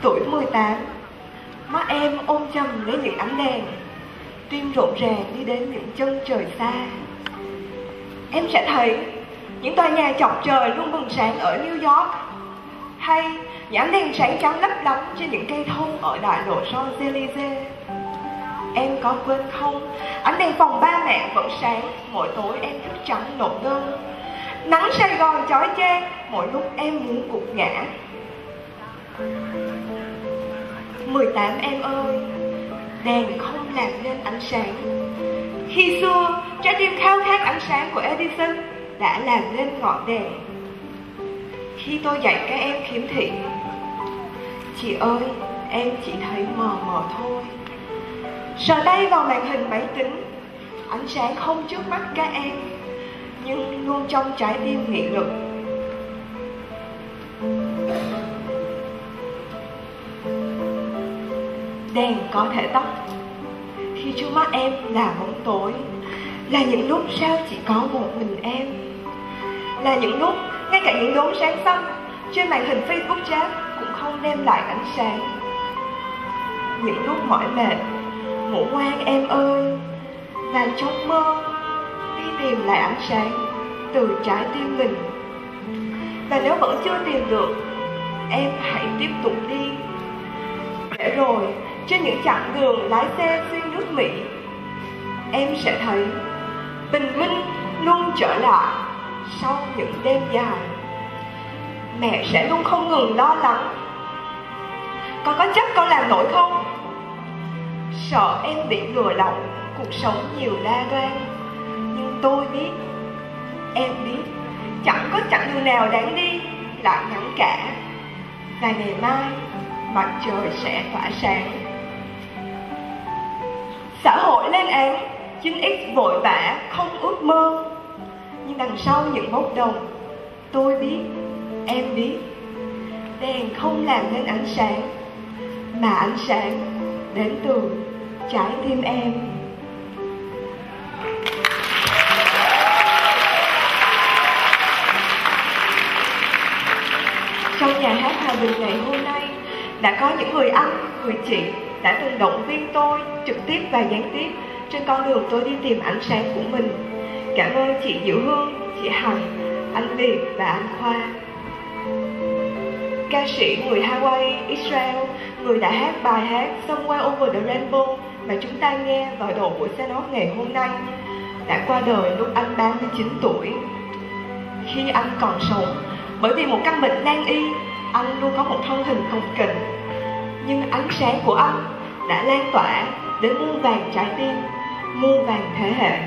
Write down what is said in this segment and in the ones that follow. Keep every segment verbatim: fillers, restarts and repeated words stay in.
tuổi mười tám, mắt em ôm chầm lấy những ánh đèn, tim rộn ràng đi đến những chân trời xa. Em sẽ thấy những tòa nhà chọc trời luôn bừng sáng ở New York, hay những ánh đèn sáng trắng lấp lánh trên những cây thông ở đại lộ Champs-Élysées. Em có quên không, ánh đèn phòng ba mẹ vẫn sáng mỗi tối em thức trắng nộp đơn. Nắng Sài Gòn chói chang mỗi lúc em muốn gục ngã. Mười tám em ơi, đèn không làm nên ánh sáng. Khi xưa, trái tim khao khát ánh sáng của Edison đã làm nên ngọn đèn. Khi tôi dạy các em khiếm thị, chị ơi, em chỉ thấy mờ mờ thôi. Sờ tay vào màn hình máy tính, ánh sáng không trước mắt các em, nhưng luôn trong trái tim nghị lực. Đèn có thể tắt khi trước mắt em là bóng tối, là những lúc sao chỉ có một mình em, là những lúc ngay cả những đốm sáng xanh trên màn hình Facebook chat cũng không đem lại ánh sáng. Những lúc mỏi mệt, ngủ ngoan em ơi, và trong mơ đi tìm lại ánh sáng từ trái tim mình. Và nếu vẫn chưa tìm được, em hãy tiếp tục đi. Để rồi trên những chặng đường lái xe xuyên nước Mỹ, em sẽ thấy bình minh luôn trở lại sau những đêm dài. Mẹ sẽ luôn không ngừng lo lắng, con có chắc con làm nổi không? Sợ em bị lừa lỏng cuộc sống nhiều đa đoan. Nhưng tôi biết, em biết, chẳng có chặng đường nào đáng đi lại ngắn cả. Và ngày mai mặt trời sẽ tỏa sáng. Xã hội lên án chín x vội vã không ước mơ, nhưng đằng sau những bốc đồng, tôi biết, em biết, đèn không làm nên ánh sáng, mà ánh sáng đến từ trái tim em. Trong nhà hát Hòa Bình ngày hôm nay đã có những người anh, người chị đã từng động viên tôi trực tiếp và gián tiếp trên con đường tôi đi tìm ánh sáng của mình. Cảm ơn chị Diệu Hương, chị Hằng, anh Việt và anh Khoa. Ca sĩ người Hawaii, Israel, người đã hát bài hát Somewhere Over the Rainbow mà chúng ta nghe vào đầu buổi xe nốt ngày hôm nay, đã qua đời lúc anh ba mươi chín tuổi. Khi anh còn sống, bởi vì một căn bệnh nan y, anh luôn có một thân hình cồng kềnh, nhưng ánh sáng của anh đã lan tỏa đến muôn vàn trái tim, muôn vàn thế hệ.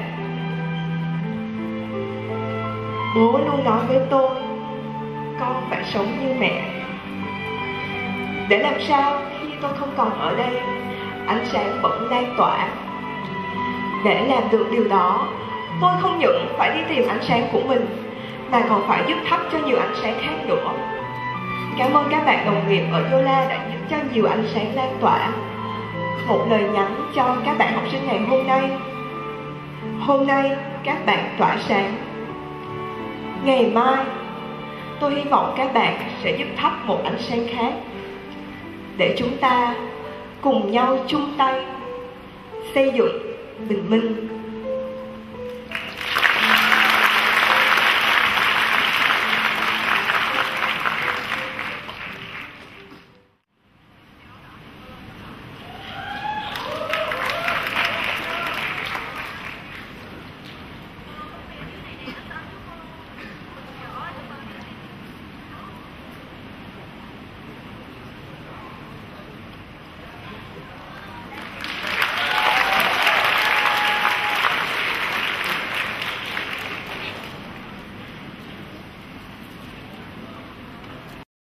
Bố luôn nói với tôi, con phải sống như mẹ. Để làm sao khi tôi không còn ở đây, ánh sáng vẫn lan tỏa. Để làm được điều đó, tôi không những phải đi tìm ánh sáng của mình, mà còn phải giúp thắp cho nhiều ánh sáng khác nữa. Cảm ơn các bạn đồng nghiệp ở Yola đã giúp cho nhiều ánh sáng lan tỏa. Một lời nhắn cho các bạn học sinh ngày hôm nay: hôm nay các bạn tỏa sáng. Ngày mai, tôi hy vọng các bạn sẽ giúp thắp một ánh sáng khác, để chúng ta cùng nhau chung tay xây dựng bình minh